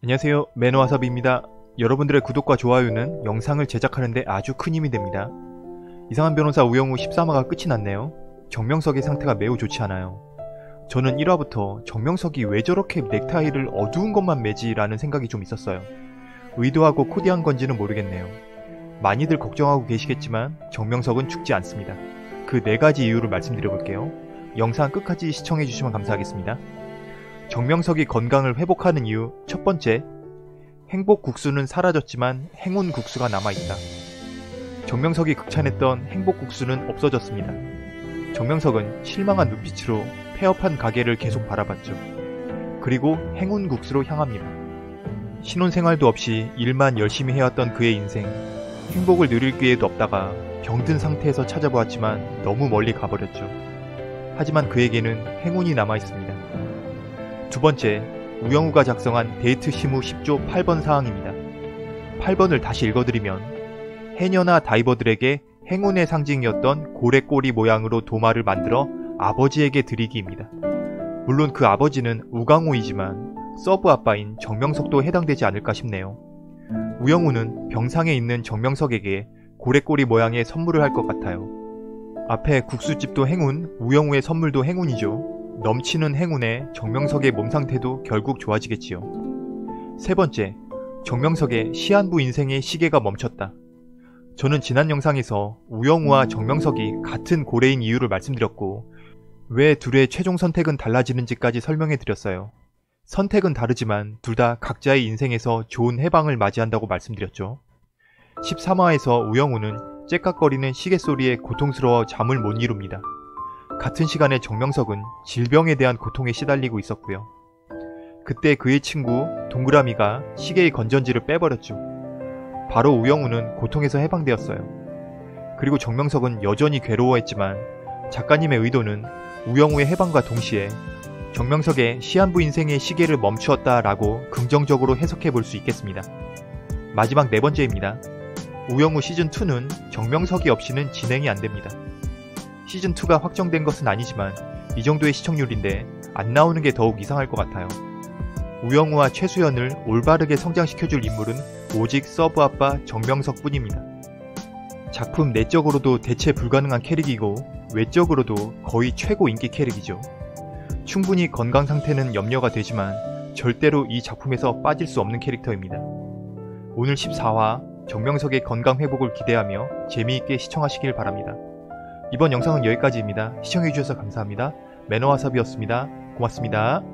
안녕하세요, 매너와사비입니다. 여러분들의 구독과 좋아요는 영상을 제작하는데 아주 큰 힘이 됩니다. 이상한 변호사 우영우 13화가 끝이 났네요. 정명석의 상태가 매우 좋지 않아요. 저는 1화부터 정명석이 왜 저렇게 넥타이를 어두운 것만 매지 라는 생각이 좀 있었어요. 의도하고 코디한 건지는 모르겠네요. 많이들 걱정하고 계시겠지만 정명석은 죽지 않습니다. 그 4가지 이유를 말씀드려볼게요. 영상 끝까지 시청해주시면 감사하겠습니다. 정명석이 건강을 회복하는 이유 첫 번째, 행복국수는 사라졌지만 행운국수가 남아있다. 정명석이 극찬했던 행복국수는 없어졌습니다. 정명석은 실망한 눈빛으로 폐업한 가게를 계속 바라봤죠. 그리고 행운국수로 향합니다. 신혼생활도 없이 일만 열심히 해왔던 그의 인생, 행복을 누릴 기회도 없다가 병든 상태에서 찾아보았지만 너무 멀리 가버렸죠. 하지만 그에게는 행운이 남아있습니다. 두 번째, 우영우가 작성한 데이트 시무 10조 8번 사항입니다. 8번을 다시 읽어드리면 해녀나 다이버들에게 행운의 상징이었던 고래꼬리 모양으로 도마를 만들어 아버지에게 드리기입니다. 물론 그 아버지는 우강호이지만 서브 아빠인 정명석도 해당되지 않을까 싶네요. 우영우는 병상에 있는 정명석에게 고래꼬리 모양의 선물을 할 것 같아요. 앞에 국수집도 행운, 우영우의 선물도 행운이죠. 넘치는 행운에 정명석의 몸 상태도 결국 좋아지겠지요. 세 번째, 정명석의 시한부 인생의 시계가 멈췄다. 저는 지난 영상에서 우영우와 정명석이 같은 고래인 이유를 말씀드렸고 왜 둘의 최종 선택은 달라지는지까지 설명해드렸어요. 선택은 다르지만 둘 다 각자의 인생에서 좋은 해방을 맞이한다고 말씀드렸죠. 13화에서 우영우는 째깍거리는 시계 소리에 고통스러워 잠을 못 이룹니다. 같은 시간에 정명석은 질병에 대한 고통에 시달리고 있었고요. 그때 그의 친구 동그라미가 시계의 건전지를 빼버렸죠. 바로 우영우는 고통에서 해방되었어요. 그리고 정명석은 여전히 괴로워했지만 작가님의 의도는 우영우의 해방과 동시에 정명석의 시한부 인생의 시계를 멈추었다라고 긍정적으로 해석해 볼 수 있겠습니다. 마지막 4번째입니다. 우영우 시즌2는 정명석이 없이는 진행이 안됩니다. 시즌2가 확정된 것은 아니지만 이 정도의 시청률인데 안 나오는 게 더욱 이상할 것 같아요. 우영우와 최수연을 올바르게 성장시켜줄 인물은 오직 서브아빠 정명석 뿐입니다. 작품 내적으로도 대체 불가능한 캐릭이고 외적으로도 거의 최고 인기 캐릭이죠. 충분히 건강 상태는 염려가 되지만 절대로 이 작품에서 빠질 수 없는 캐릭터입니다. 오늘 14화 정명석의 건강 회복을 기대하며 재미있게 시청하시길 바랍니다. 이번 영상은 여기까지입니다. 시청해주셔서 감사합니다. 매너와사비였습니다. 고맙습니다.